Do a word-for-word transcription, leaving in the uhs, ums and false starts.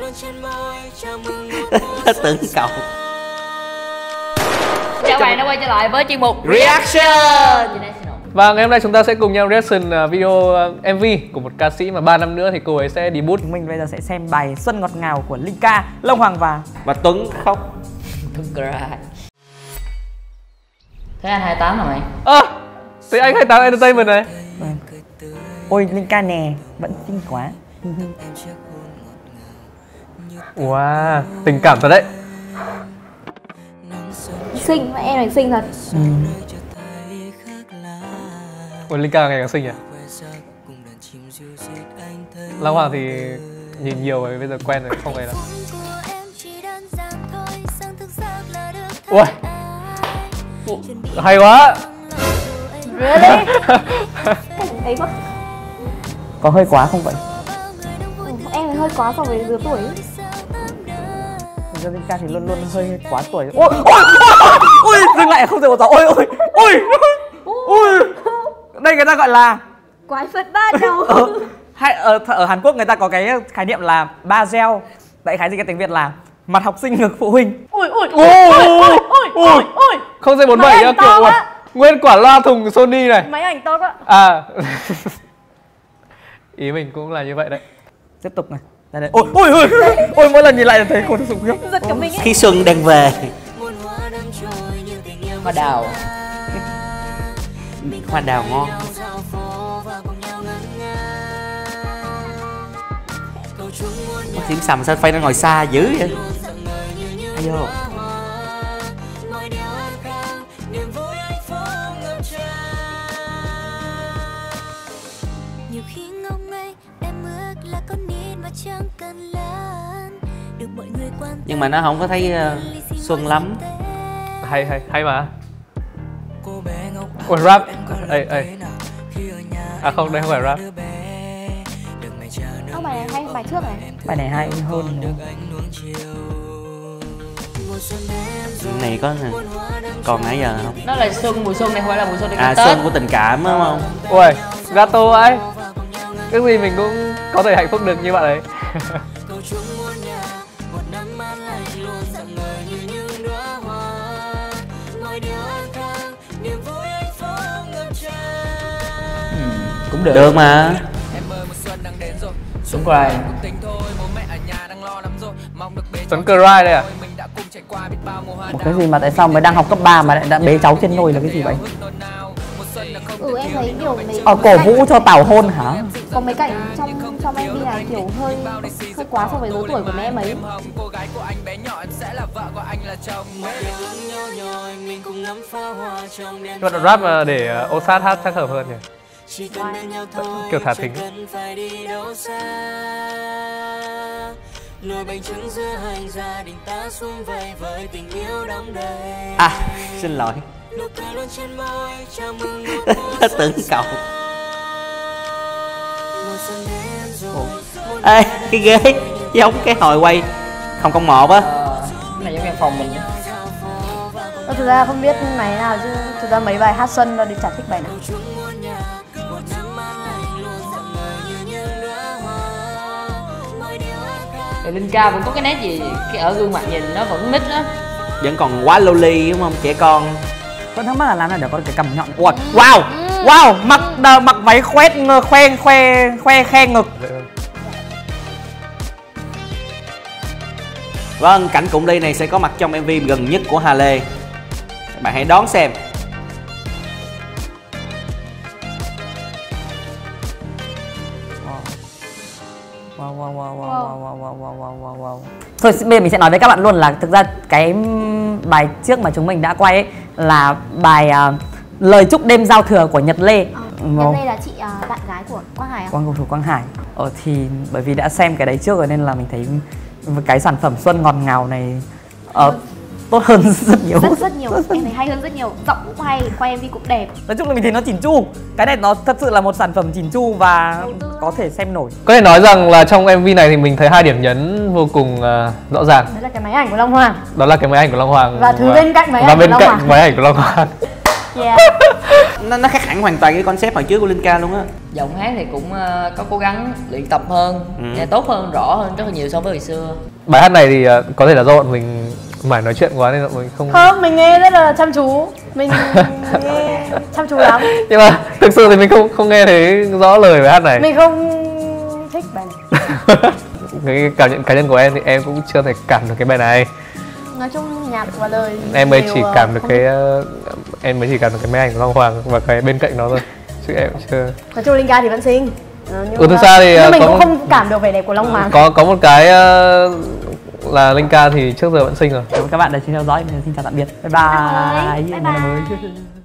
Tưởng cậu. Chào bạn đã quay trở lại với chuyên mục Reaction. Và ngày hôm nay chúng ta sẽ cùng nhau reaction video em vê của một ca sĩ mà ba năm nữa thì cô ấy sẽ debut. Chúng mình bây giờ sẽ xem bài Xuân Ngọt Ngào của Linh Ca, Long Hoàng và Và Tuấn khóc. Tuấn cry. Thế anh hai mươi tám hả mày? Ơ, à, thì anh hai mươi tám Entertainment này. Vâng. Ôi Linh Ca nè, vẫn xinh quá. Wow, tình cảm thật đấy. Xinh, em này xinh thật. Ừ. Ôi, Linh Ca ngày càng xinh nhỉ. Long Hoàng thì nhìn nhiều rồi, bây giờ quen rồi, không phải đâu. Ui, hay quá. Really? Ấy quá. Có hơi quá không vậy? Ừ, em hơi quá so với lứa tuổi. Thực ra Linh Ca thì luôn luôn hơi quá tuổi. Ôi, ôi, ôi, dừng lại không thể một gió. Ôi, ôi, ôi, ôi. Đây người ta gọi là Quái vật ba đầu. ở, hay, ở, ở Hàn Quốc người ta có cái khái niệm là ba gel. Đại khái gì cái tiếng Việt là mặt học sinh ngược phụ huynh. Ui, ui, Ui, ui, ui, ui. Không dây bốn mươi bảy kiểu ui, nguyên quả loa thùng Sony này. Máy ảnh to quá. À. Ý mình cũng là như vậy đấy. Tiếp tục này. Đây, đây. Ôi, ôi, ôi, ôi, mỗi lần nhìn lại là thấy cô sủng khiếp. Giật cả mình ấy. Khi xuân đang về. Hoa đào. Hoa đào ngon. Bác Diễm Sầm sao Phay nó ngồi xa dữ vậy? Ai vô? Nhưng mà nó không có thấy uh, xuân lắm. Hay hay hay mà. Ôi rap. Ê ê. À không, đây không phải rap. Ô, bài này hay, bài trước này. Bài này hay hơn nữa. Cái này có còn nãy giờ không? Nó là xuân, mùa xuân này, không phải là mùa xuân để À, Tết. xuân của tình cảm đúng không? Ui, gato ấy. Cái gì mình cũng có thể hạnh phúc được như bạn ấy. Cũng được. Được mà. Tuấn cry. Tuấn cry đây à? Một cái gì mà tại sao mới đang học cấp ba mà lại đã bế cháu trên nôi là cái gì vậy? Ừ, em thấy kiểu mấy Ờ, cổ vũ cho tảo hôn hả? có mấy cảnh trong trong em vê này kiểu hơi hơi quá so với lứa tuổi của mẹ em ấy. Nhưng mà đoạn rap mà để ô sát hát chắc hợp hơn nhỉ? Kiểu thả thính. À, xin lỗi. Tưởng cậu. Ê, cái ghế giống cái hồi quay không không một á. Ờ, cái này giống căn phòng mình. Ờ, thực ra không biết máy nào chứ thực ra mấy bài hát xuân đó đi chả thích bài nào. Thì Linh Ca vẫn có cái nét gì cái ở gương mặt nhìn nó vẫn nít á. Vẫn còn quá loli đúng không? Trẻ con. Con thắc mắc là làm nào để có cái cằm nhọn. Wow, wow, wow, mặc đờ, mặc váy khoét khoe khoe khoe khe ngực. Vâng, cảnh cụm ly này sẽ có mặt trong em vê gần nhất của Hà Lê. Các bạn hãy đón xem. Wow, wow, wow, wow, wow, wow, wow, wow, wow, wow. Thôi bây giờ mình sẽ nói với các bạn luôn là thực ra cái bài trước mà chúng mình đã quay ấy là bài uh, Lời chúc đêm giao thừa của Nhật Lê. Ờ, Nhật Lê là chị uh, bạn gái của Quang Hải à? Quang cầu thủ Quang Hải. Ờ thì bởi vì đã xem cái đấy trước rồi nên là mình thấy cái sản phẩm Xuân Ngọt Ngào này uh, tốt hơn rất nhiều. Rất rất nhiều, em thấy hay hơn rất nhiều. Giọng cũng hay, quay em vê cũng đẹp. Nói chung là mình thấy nó chỉn chu. Cái này nó thật sự là một sản phẩm chỉn chu và có thể xem nổi. Có thể nói rằng là trong em vê này thì mình thấy hai điểm nhấn vô cùng uh, rõ ràng. Đấy là cái máy ảnh của Long Hoàng. Đó là cái máy ảnh của Long Hoàng. Và thứ bên cạnh máy và ảnh bên của Long cạnh Hoàng. máy ảnh của Long Hoàng. Yeah. nó nó khác hẳn hoàn toàn cái concept hồi trước của Linh Ca luôn á. Giọng hát thì cũng ờ, có cố gắng luyện tập hơn, Ừ. nghe tốt hơn, rõ hơn rất là nhiều so với hồi xưa. Bài hát này thì ờ, có thể là do bọn mình mải nói chuyện quá nên là mình không. Không, mình nghe rất là chăm chú. Mình nghe chăm chú lắm. Nhưng mà thực sự thì mình không không nghe thấy rõ lời bài hát này. Mình không thích bài này. Cái cảm nhận cá nhân của em thì em cũng chưa thể cảm được cái bài này. Nói chung nhạc và lời Em mới đều, chỉ ờ, cảm được không cái thích. ờ, em mới chỉ cảm được cái máy ảnh của Long Hoàng và cái bên cạnh nó thôi. Chứ em cũng chưa. Nói chung Linh Ca thì vẫn xinh. Ờ, nhưng Ừ, thực mà- ra thì, nhưng ờ, mình có cũng một- không cảm được vẻ đẹp của Long Hoàng. Có có một cái ờ, là Linh Ca thì trước giờ vẫn xinh rồi. Cảm ơn các bạn đã chú ý theo dõi. Mình xin chào tạm biệt. Bye bye. Bye bye. Hẹn gặp lại mới.